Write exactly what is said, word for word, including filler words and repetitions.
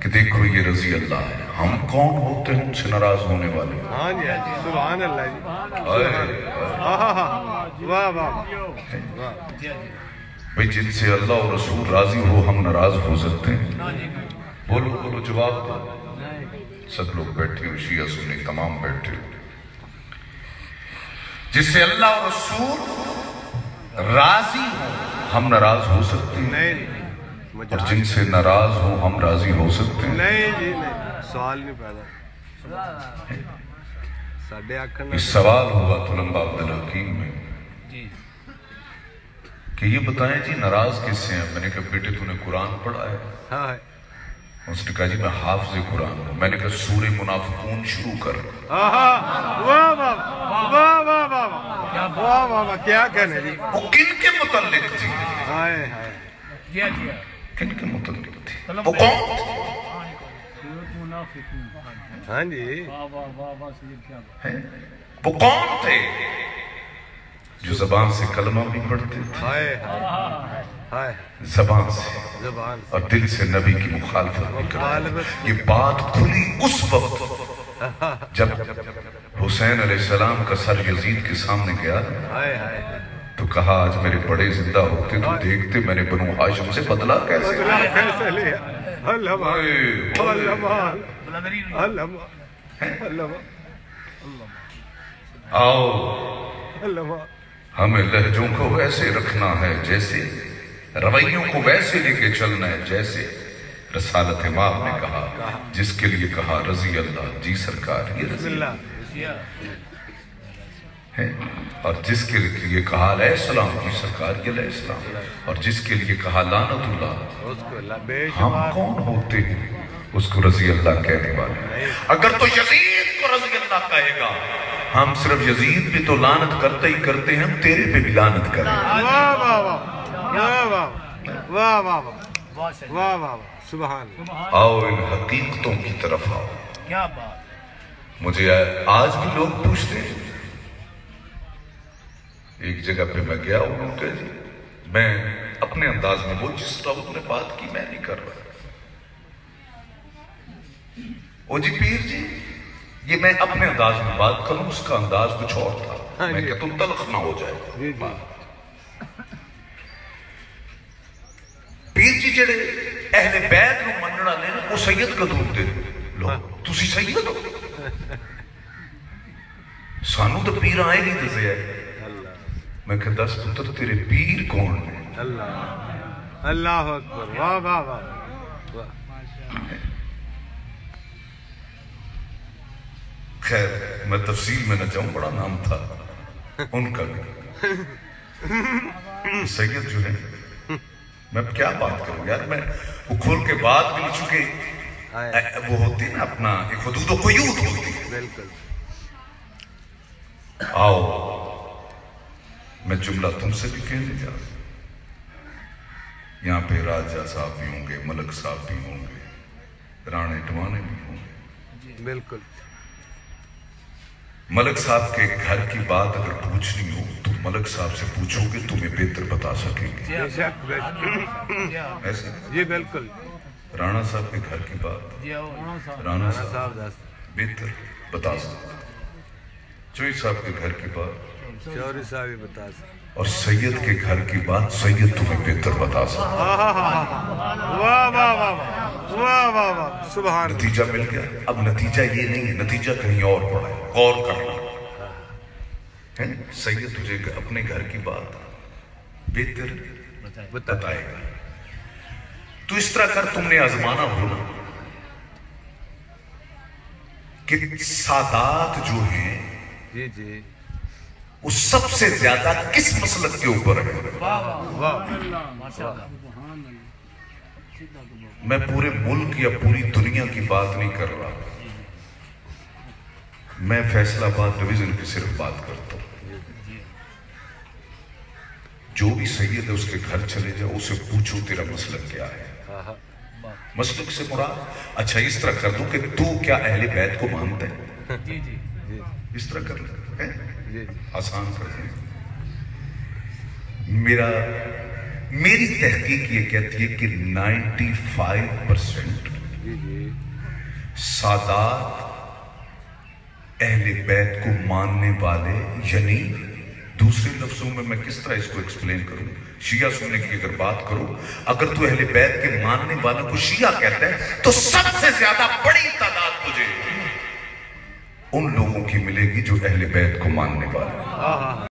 کہ دیکھو یہ رضی اللہ ہے، ہم کون ہوتے ہیں ان سے ناراض ہونے والے؟ ہاں جی سبحان اللہ جی، واہ واہ بھئی جن سے اللہ اور رسول راضی ہو ہم ناراض ہو سکتے ہیں؟ بولو بولو جواب دو. سب لوگ بیٹھے ہو، شیعہ سنی تمام بیٹھے ہو. جس سے اللہ اور رسول راضی ہو ہم ناراض ہو سکتے ہیں؟ نہیں، اور جن سے ناراض ہو ہم راضی ہو سکتے ہیں؟ نہیں جی نہیں، سوال نہیں پیدا. اس سوال ہوا طلباء عبدالحکیم میں کہ یہ بتائیں جی ناراض کس سے ہیں؟ میں نے کہا بیٹے تو نے قرآن پڑھا ہے؟ اس نے کہا جی میں حافظ قرآن ہوں. میں نے کہا سورہ منافقون شروع کر. واہ واہ واہ واہ واہ واہ، کیا کہنے جی. وہ کن کے متعلق تھی؟ ہائے ہائے، کن کے متعلق تھی؟ وہ کون تھی؟ ہاں جی، وہ کون تھے جو زبان سے کلمہ بھی پڑھتے تھے، ہائے ہائے، زبان سے زبان اور دل سے نبی کی مخالفت بھی کرتے؟ یہ بات کھلی اس وقت جب حسین علیہ السلام کا سر یزید کے سامنے گیا تو کہا آج میرے بڑے زندہ ہوتے تو دیکھتے میں نے بنو ہاشم سے بدلہ کیسے کیسے لیا. اللہ اللہ اللہ، آؤ ہمیں لہجوں کو ویسے رکھنا ہے جیسے، رویوں کو ویسے لے کے چلنا ہے جیسے رسالت امام نے کہا، جس کے لیے کہا رضی اللہ جی سرکار یہ رضی اللہ ہے، اور جس کے لیے کہا علیہ السلام جی سرکار یہ علیہ السلام، اور جس کے لیے کہا لعنت اللہ. ہم کون ہوتے ہیں اس کو رضی اللہ کہنے والے؟ اگر تو یزید کو رضی اللہ کہے گا، ہم صرف یزید بھی تو لعنت کرتے ہی کرتے ہیں، ہم تیرے پہ بھی لعنت کریں. واہ واہ واہ واہ واہ واہ واہ واہ، سبحان. آؤ ان حقیقتوں کی طرف آؤ. کیا بات. مجھے آج بھی لوگ پوچھتے ہیں. ایک جگہ پہ میں گیا ہوں کہ جی میں اپنے انداز میں وہ جس طرح انہوں نے بات کی میں نہیں کر رہا. او جی پیر جی یہ میں اپنے انداز میں بات کروں، اس کا انداز کچھ اور تھا. میں کہتا ہوں تلخ نہ ہو جائے. پیر جی جڑے اہل بیت نو مننا لے وہ سید کا دودھ دے لو تسی سید ہو. سانو تو پیر آئے نہیں دسے ہے. میں کہتا دس پتر تیرے پیر کون ہے؟ اللہ اللہ اکبر، واہ واہ واہ. خیر میں تفصیل میں نہ جاؤں، بڑا نام تھا ان کا بھی. سید جو ہے میں کیا بات کروں یار، میں وہ کھول کے بات بھی نہیں چکے. وہ ہوتی نا اپنا ایک حدود و قیود ہوتی ہے. بالکل. آؤ میں جملہ تم سے بھی کہنے جا رہا. یہاں پہ راجہ صاحب بھی ہوں گے، ملک صاحب بھی ہوں گے، رانے ٹوانے بھی ہوں گے. بالکل. ملک صاحب کے گھر کی بات اگر پوچھنی ہو تو ملک صاحب سے پوچھو گے تمہیں بہتر بتا سکیں گے. ایسے جی بالکل. رانا صاحب کے گھر کی بات رانا صاحب بہتر بتا سکتے. چوئی صاحب کے گھر کی بات چوری صاحب ہی بتا سکتے. اور سید کے گھر کی بات سید تمہیں بہتر بتا سکتے. واہ واہ واہ واہ واہ واہ، سبحان. نتیجہ مل گیا. اب نتیجہ یہ نہیں ہے، نتیجہ کہیں اور پڑا ہے. غور کرنا. سید تجھے اپنے گھر کی بات بہتر بتائے گا. تو اس طرح کر تم نے آزمانا ہونا کہ سادات جو ہیں جی جی وہ سب سے زیادہ کس مسلک کے اوپر ہے. میں پورے ملک یا پوری دنیا کی بات نہیں کر رہا، میں فیصل آباد ڈویژن کی صرف بات کرتا ہوں. جو بھی سید ہے اس کے گھر چلے جاؤ، اسے پوچھو تیرا مسلک کیا ہے. مسلک سے مراد اچھا اس طرح کر دوں کہ تو کیا اہل بیت کو مانتا ہے، اس طرح کر لیں آسان کر دیں. میرا میری تحقیق یہ کہتی ہے کہ نائنٹی فائیو پرسنٹ جی جی سادات اہل بیت کو ماننے والے، یعنی دوسرے لفظوں میں میں کس طرح اس کو ایکسپلین کروں؟ شیعہ سننے کی اگر بات کرو، اگر تو اہل بیت کے ماننے والوں کو شیعہ کہتا ہے تو سب سے زیادہ بڑی تعداد تجھے ان لوگوں کی ملے گی جو اہل بیت کو ماننے والے ہیں۔